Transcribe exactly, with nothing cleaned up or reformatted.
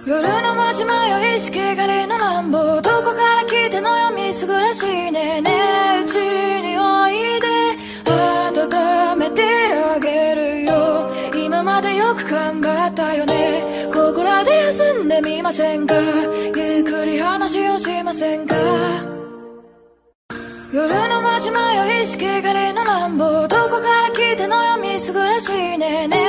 夜の街迷いしけがれの乱暴、どこから来てのよみすぐらしいね。ねえうちにおいで温めてあげるよ。今までよく頑張ったよね。ここらで休んでみませんか。ゆっくり話をしませんか。夜の街迷いしけがれの乱暴、どこから来てのよみすぐらしいね。ね